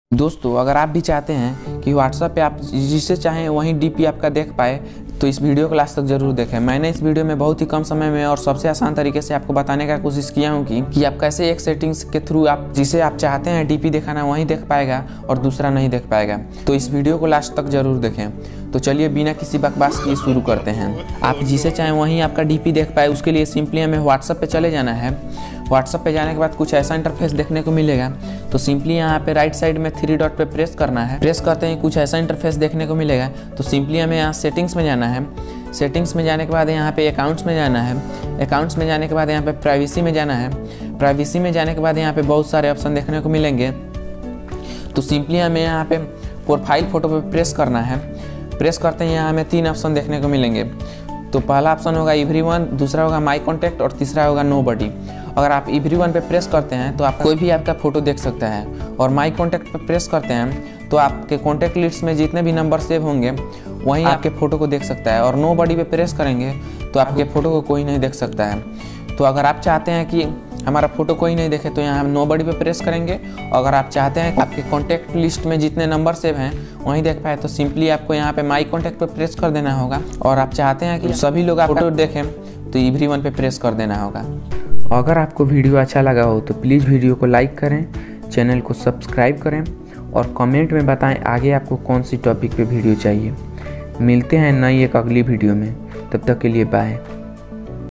दोस्तों, अगर आप भी चाहते हैं कि व्हाट्सएप पे आप जिसे चाहें वहीं डीपी आपका देख पाए तो इस वीडियो को लास्ट तक जरूर देखें। मैंने इस वीडियो में बहुत ही कम समय में और सबसे आसान तरीके से आपको बताने का कोशिश किया हूँ कि आप कैसे एक सेटिंग्स के थ्रू आप जिसे आप चाहते हैं डीपी दिखाना वहीं देख पाएगा और दूसरा नहीं देख पाएगा। तो इस वीडियो को लास्ट तक जरूर देखें। तो चलिए बिना किसी बकवास किए शुरू करते हैं। आप जिसे चाहें वहीं आपका डीपी देख पाए उसके लिए सिंपली हमें व्हाट्सएप पे चले जाना है। व्हाट्सएप पे जाने के बाद कुछ ऐसा इंटरफेस देखने को मिलेगा। तो सिंपली यहाँ पे राइट साइड में 3 डॉट पे प्रेस करना है। प्रेस करते ही कुछ ऐसा इंटरफेस देखने को मिलेगा। तो सिंपली हमें यहाँ सेटिंग्स में जाना है। सेटिंग्स में जाने के बाद यहाँ पे अकाउंट्स में जाना है। अकाउंट्स में जाने के बाद यहाँ पे प्राइवेसी में जाना है। प्राइवेसी में जाने के बाद यहाँ पे बहुत सारे ऑप्शन देखने को मिलेंगे। तो सिंपली हमें यहाँ पे प्रोफाइल फोटो पे प्रेस करना है। प्रेस करते ही यहाँ हमें 3 ऑप्शन देखने को मिलेंगे। तो पहला ऑप्शन होगा एवरीवन, दूसरा होगा माई कॉन्टैक्ट और तीसरा होगा नोबडी। अगर आप एवरीवन पे प्रेस करते हैं तो आप कोई भी आपका फ़ोटो देख सकता है, और माई कॉन्टैक्ट पे प्रेस करते हैं तो आपके कॉन्टैक्ट लिस्ट में जितने भी नंबर सेव होंगे वहीं आपके फ़ोटो को देख सकता है। और नोबडी पे प्रेस करेंगे तो आपके फ़ोटो को कोई नहीं देख सकता है। तो अगर आप चाहते हैं कि हमारा फ़ोटो कोई नहीं देखे तो यहाँ हम नोबडी पे प्रेस करेंगे। अगर आप चाहते हैं कि आपके कॉन्टैक्ट लिस्ट में जितने नंबर सेव हैं वहीं देख पाए तो सिंपली आपको यहाँ पे माई कॉन्टैक्ट पे प्रेस कर देना होगा। और आप चाहते हैं कि सभी लोग आप फोटो देखें तो एवरीवन पे प्रेस कर देना होगा। अगर आपको वीडियो अच्छा लगा हो तो प्लीज़ वीडियो को लाइक करें, चैनल को सब्सक्राइब करें और कमेंट में बताएं आगे आपको कौन सी टॉपिक पे वीडियो चाहिए। मिलते हैं नई एक अगली वीडियो में, तब तक के लिए बाय।